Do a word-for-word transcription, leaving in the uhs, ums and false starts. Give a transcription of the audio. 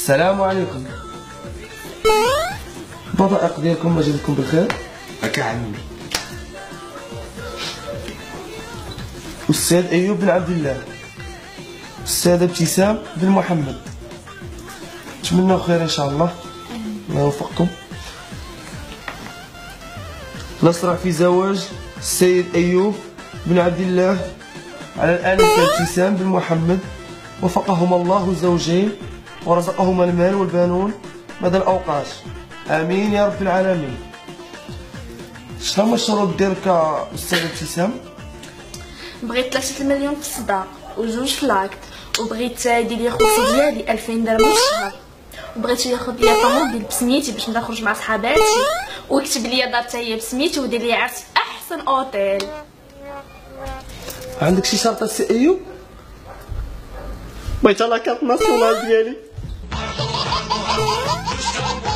السلام عليكم. البضائق ديالكم الله يجازيكم بالخير. هكا عمي. السيد ايوب بن عبد الله، السيدة ابتسام بن محمد. نتمنى خير ان شاء الله. الله يوفقكم. نصرع في زواج السيد ايوب بن عبد الله على الآنسة ابتسام بن محمد، وفقهما الله زوجين ورزقهما المال والبنون مدى الأوقات، آمين يا رب العالمين. شنو هما الشروط ديالك أستاذة ابتسام؟ بغيت ثلاثة مليون في الصداق وجوج في العقد، وبغيت يدير لي خوصي ديالي ألفين درهم في الشهر، وبغيت ياخذ لي طوموبيل بسميتي باش نخرج مع صحاباتي، ويكتب لي دار حتى هي بسميتي، ودير لي عرس في أحسن أوتيل. عندك شي شرط السي ايوب؟ بغيت لا كارت ناسيونال ديالي.